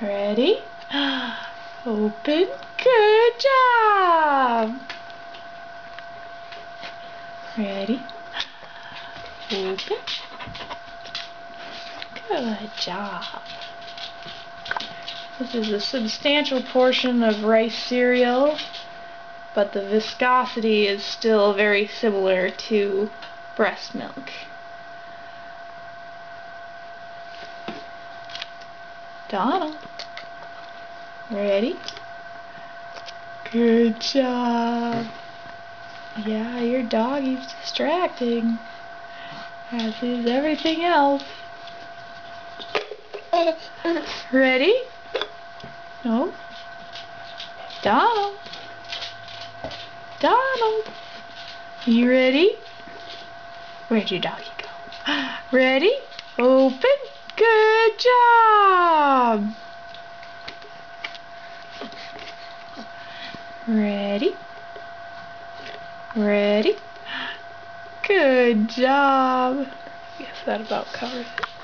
Ready? Open. Good job. Ready? Open. Good job. This is a substantial portion of rice cereal, but the viscosity is still very similar to breast milk. Donald. Ready? Good job. Yeah, your doggy's distracting, as is everything else. Ready? No. Donald. Donald. You ready? Where'd your doggy go? Ready? Open. Good job. Ready? Ready? Good job. I guess that about covers it.